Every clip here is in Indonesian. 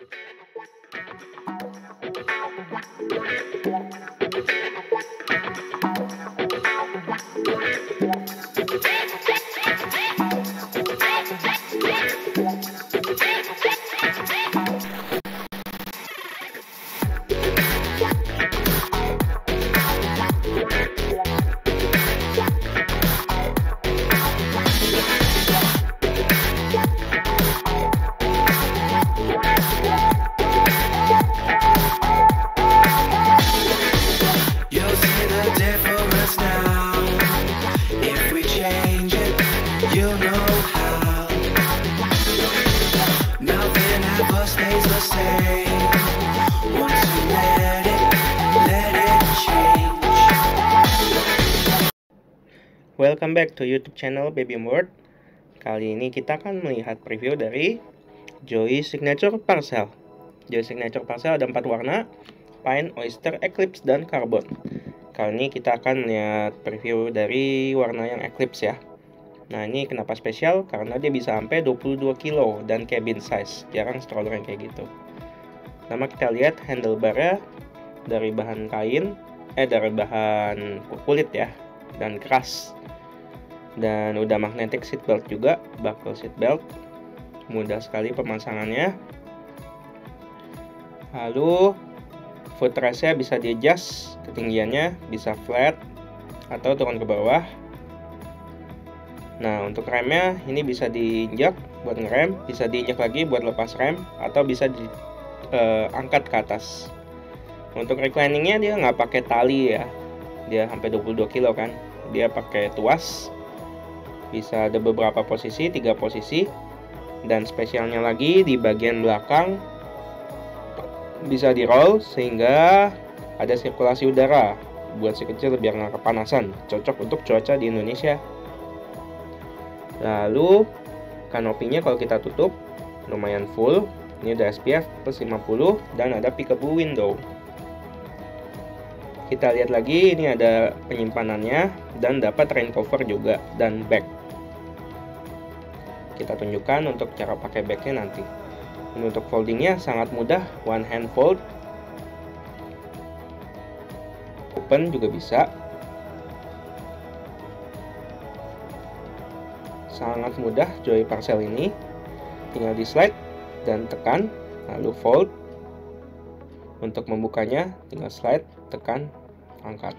Welcome back to YouTube channel Baby World. Kali ini kita akan melihat preview dari Joy Signature Parcel. Joy Signature Parcel ada 4 warna: Pine, Oyster, Eclipse, dan Carbon. Kali ini kita akan melihat preview dari warna yang Eclipse ya. Nah, ini kenapa spesial? Karena dia bisa sampai 22 kilo dan cabin size. Jarang stroller yang kayak gitu. Pertama kita lihat handlebarnya dari bahan kain, dari bahan kulit ya, dan keras. Dan udah magnetic seat belt juga, buckle seat belt. Mudah sekali pemasangannya. Lalu footrestnya bisa di adjust ketinggiannya, bisa flat atau turun ke bawah. Nah, untuk remnya ini bisa diinjak buat ngerem, bisa diinjak lagi buat lepas rem, atau bisa diangkat ke atas. Untuk recliningnya dia nggak pakai tali ya, dia sampai 22 kilo kan, dia pakai tuas. Bisa ada beberapa posisi, 3 posisi. Dan spesialnya lagi di bagian belakang bisa di roll sehingga ada sirkulasi udara buat si kecil biar nggak kepanasan. Cocok untuk cuaca di Indonesia. Lalu kanopinya kalau kita tutup lumayan full. Ini ada SPF plus 50 dan ada peekaboo window. Kita lihat lagi, ini ada penyimpanannya dan dapat rain cover juga dan bag. Kita tunjukkan untuk cara pakai bagnya nanti. Ini untuk foldingnya sangat mudah, one hand fold. Open juga bisa. Sangat mudah Joy Parcel ini. Tinggal di slide dan tekan, lalu fold. Untuk membukanya tinggal slide, tekan, angkat.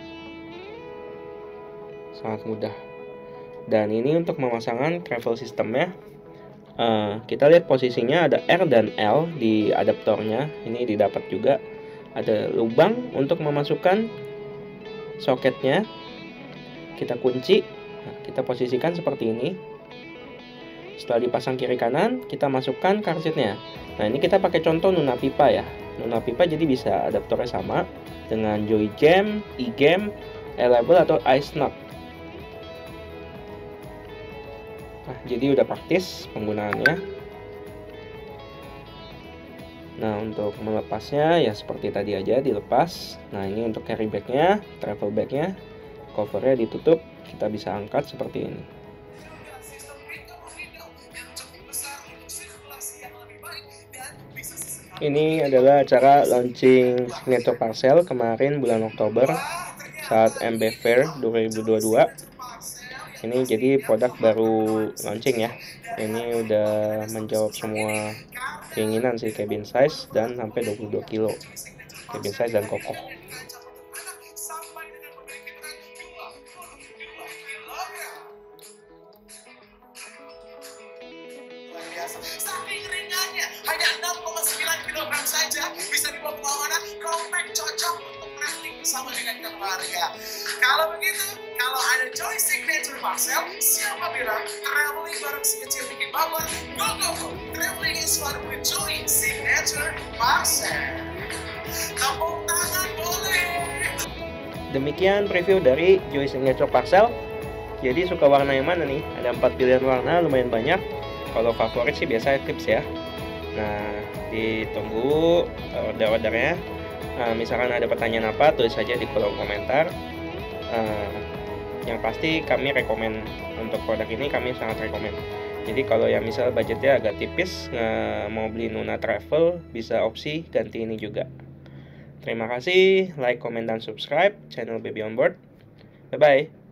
Sangat mudah. Dan ini untuk pemasangan travel systemnya. Kita lihat posisinya ada R dan L di adaptornya. Ini didapat juga. Ada lubang untuk memasukkan soketnya. Kita kunci. Nah, kita posisikan seperti ini. Setelah dipasang kiri kanan, kita masukkan karsitnya. Nah, ini kita pakai contoh Nuna Pipa ya. Nuna Pipa jadi bisa adaptornya sama dengan Joy Jam, E-Gam, A-Label atau Ice Nut. Nah, jadi udah praktis penggunaannya. Nah, untuk melepasnya ya seperti tadi aja, dilepas. Nah, ini untuk carry bagnya, travel bagnya, covernya ditutup, kita bisa angkat seperti ini. Ini adalah acara launching Signature Parcel kemarin bulan Oktober saat MB Fair 2022. Ini jadi produk baru launching ya. Ini udah menjawab semua keinginan sih, cabin size dan sampai 22 kilo cabin size dan kokoh. Saking ringannya, hanya 6,9 kg saja, bisa dibawa kemana-mana, compact, cocok untuk traveling bersama dengan keluarga. Kalau begitu, kalau ada Joy Signature Parcel, siapa bilang traveling bareng si kecil bikin baper? Go go go! Traveling is fun with Joy Signature Parcel. Tepuk tangan boleh. Demikian review dari Joy Signature Parcel. Jadi suka warna yang mana nih? Ada 4 pilihan warna, lumayan banyak. Kalau favorit sih biasa Eclipse ya. Nah, ditunggu order-ordernya. Misalkan ada pertanyaan apa, tulis saja di kolom komentar. Yang pasti kami rekomen untuk produk ini, kami sangat rekomen. Jadi kalau yang misal budgetnya agak tipis, nggak mau beli Nuna Travel, bisa opsi ganti ini juga. Terima kasih, like, comment, dan subscribe channel Baby On Board. Bye-bye.